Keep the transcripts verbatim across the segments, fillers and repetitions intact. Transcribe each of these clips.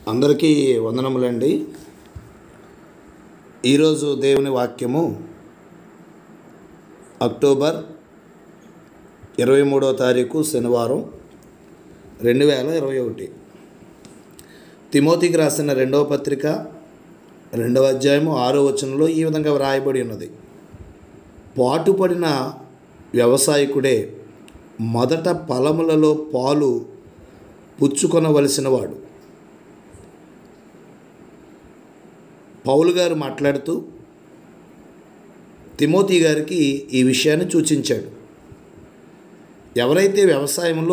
అందరికీ వందనములండి. ఈరోజు దేవుని వాక్యము అక్టోబర్ ఇరవై మూడవ తారీఖు శనివారం రెండు వేల ఇరవై ఒకటి. తిమోతికి రాసిన రెండవ పత్రిక రెండవ అధ్యాయము ఆరో వచనంలో ఈ విధంగా వ్రాయబడి ఉన్నది. పాటుపడిన వ్యవసాయకుడే మొదట ఫలములలో పాలు పుచ్చుకొనవలసిన వాడు. పౌలు గారు మాట్లాడుతూ తిమోతి గారికి ఈ విషయాన్ని సూచించాడు. ఎవరైతే వ్యవసాయంలో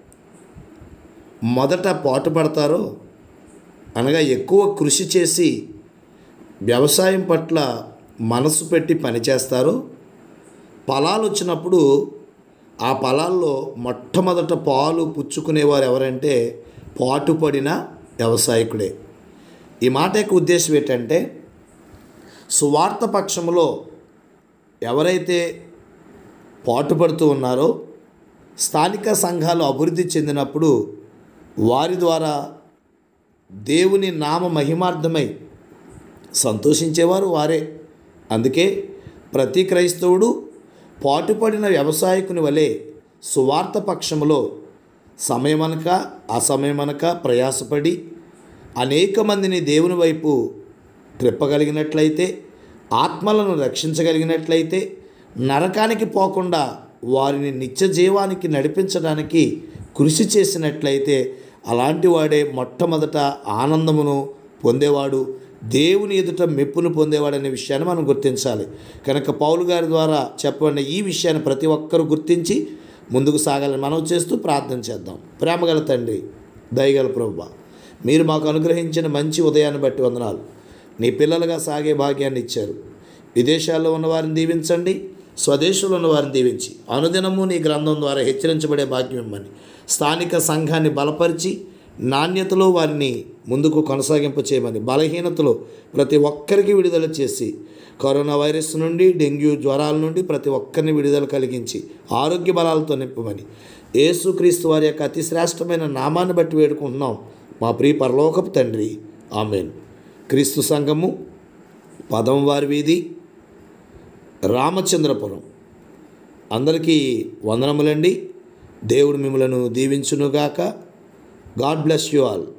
మొదట పాటుపడతారో, అనగా ఎక్కువ కృషి చేసి వ్యవసాయం పట్ల మనసు పెట్టి పనిచేస్తారో, ఫలాలు వచ్చినప్పుడు ఆ ఫలాల్లో మొట్టమొదట పాలు పుచ్చుకునేవారు ఎవరంటే పాటుపడిన వ్యవసాయకుడే. ఈ మాట యొక్క ఉద్దేశం ఏంటంటే, సువార్త పక్షంలో ఎవరైతే పాటుపడుతూ ఉన్నారో, స్థానిక సంఘాలు అభివృద్ధి చెందినప్పుడు వారి ద్వారా దేవుని నామ మహిమార్థమై సంతోషించేవారు వారే. అందుకే ప్రతి క్రైస్తవుడు పాటుపడిన వ్యవసాయకుని వలె సువార్త పక్షములో సమయమనక అసమయమనక ప్రయాసపడి అనేక మందిని దేవుని వైపు త్రిప్పగలిగినట్లయితే, ఆత్మలను రక్షించగలిగినట్లయితే, నరకానికి పోకుండా వారిని నిత్య జీవానికి నడిపించడానికి కృషి చేసినట్లయితే, అలాంటి వాడే మొట్టమొదట ఆనందమును పొందేవాడు, దేవుని ఎదుట మెప్పును పొందేవాడనే విషయాన్ని మనం గుర్తించాలి. కనుక పౌలు గారి ద్వారా చెప్పబడిన ఈ విషయాన్ని ప్రతి ఒక్కరూ గుర్తించి ముందుకు సాగాలని మనం చేస్తూ ప్రార్థన చేద్దాం. ప్రేమగల తండ్రి, దయగల ప్రభువా, మీరు మాకు అనుగ్రహించిన మంచి ఉదయాన్ని బట్టి వందనాలు. నీ పిల్లలుగా సాగే భాగ్యాన్ని ఇచ్చారు. విదేశాల్లో ఉన్న వారిని దీవించండి, స్వదేశంలో ఉన్న వారిని దీవించి అనుదినము నీ గ్రంథం ద్వారా హెచ్చరించబడే భాగ్యం ఇవ్వమని, స్థానిక సంఘాన్ని బలపరిచి నాణ్యతలో వారిని ముందుకు కొనసాగింప చేయమని, బలహీనతలో ప్రతి ఒక్కరికి విడుదల చేసి, కరోనా వైరస్ నుండి, డెంగ్యూ జ్వరాల నుండి ప్రతి ఒక్కరిని విడుదల కలిగించి ఆరోగ్య బలాలతో నింపమని యేసుక్రీస్తు వారి యొక్క అతి శ్రేష్టమైన నామాన్ని బట్టి వేడుకుంటున్నాం మా ప్రియ పరలోకపు తండ్రి, ఆమేన్. క్రీస్తు సంఘము, పదం వారి వీధి, రామచంద్రపురం. అందరికీ వందనములండి. దేవుడు మిమ్మలను దీవించునుగాక. God bless you all.